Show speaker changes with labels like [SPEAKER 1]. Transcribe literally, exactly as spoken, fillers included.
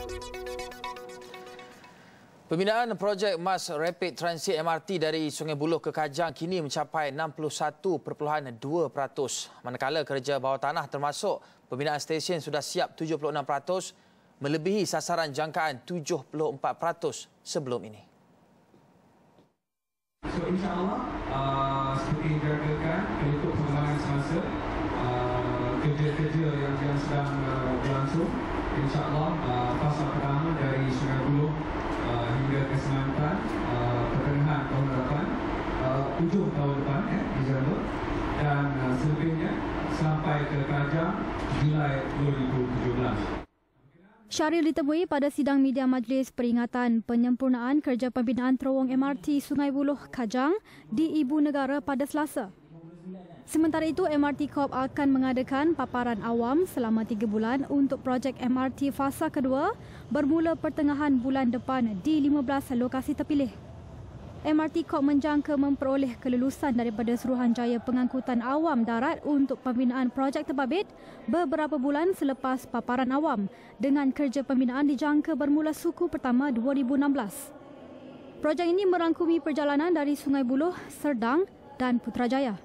[SPEAKER 1] Pembinaan projek Mass Rapid Transit M R T dari Sungai Buloh ke Kajang kini mencapai enam puluh satu perpuluhan dua peratus. Manakala kerja bawah tanah termasuk pembinaan stesen sudah siap tujuh puluh enam peratus, melebihi sasaran jangkaan tujuh puluh empat peratus sebelum ini.
[SPEAKER 2] So insyaAllah, uh, seperti dijagakan untuk pengembangan semasa uh, kerja-kerja yang, yang sedang uh, berlangsung, insyaAllah uh, fasa pertama dari Sungai Buloh uh, hingga ke Semantan uh, pertengahan tahun depan, uh, hujung tahun depan, eh, Disember, dan uh, selebihnya sampai ke Kajang Julai dua ribu tujuh belas.
[SPEAKER 3] Syahril ditemui pada sidang media Majlis Peringatan Penyempurnaan Kerja Pembinaan Terowong M R T Sungai Buloh Kajang di Ibu Negara pada Selasa. Sementara itu, M R T Corp akan mengadakan paparan awam selama tiga bulan untuk projek M R T fasa kedua bermula pertengahan bulan depan di lima belas lokasi terpilih. M R T Corp menjangka memperoleh kelulusan daripada Suruhanjaya Pengangkutan Awam Darat untuk pembinaan projek terbabit beberapa bulan selepas paparan awam dengan kerja pembinaan dijangka bermula suku pertama dua ribu enam belas. Projek ini merangkumi perjalanan dari Sungai Buloh, Serdang dan Putrajaya.